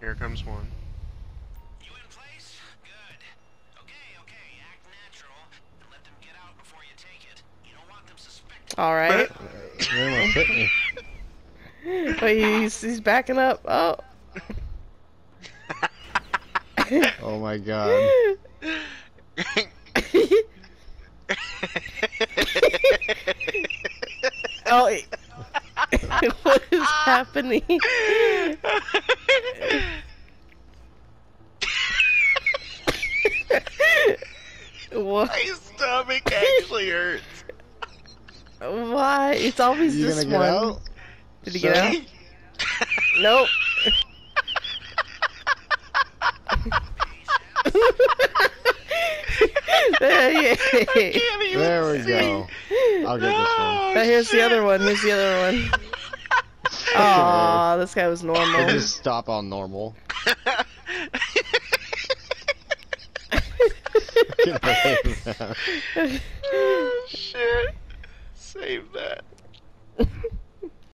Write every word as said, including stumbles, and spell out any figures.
Here comes one. You in place? Good. Okay, okay, act natural and let them get out before you take it. You don't want them suspecting. All right. They almost hit me. Wait, he's he's backing up. Oh. Oh my god. Oh. It, what is happening? What? My stomach actually hurts. Why? It's always You this gonna get one. out? Did he get out? Nope. There, There we go. I'll get this one. But here's the other one. Here's the other one. Aw, this guy was I'll normal. just stop on normal. Get away from that. Oh shit. Save that.